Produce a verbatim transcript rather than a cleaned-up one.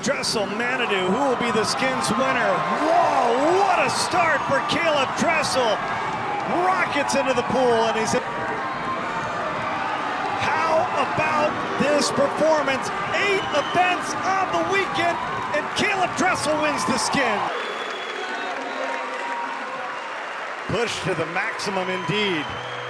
Dressel, Manaudou, who will be the skins winner? Whoa, what a start for Caeleb Dressel. Rockets into the pool, and he's in. How about this performance? Eight events on the weekend, and Caeleb Dressel wins the skin. Push to the maximum indeed.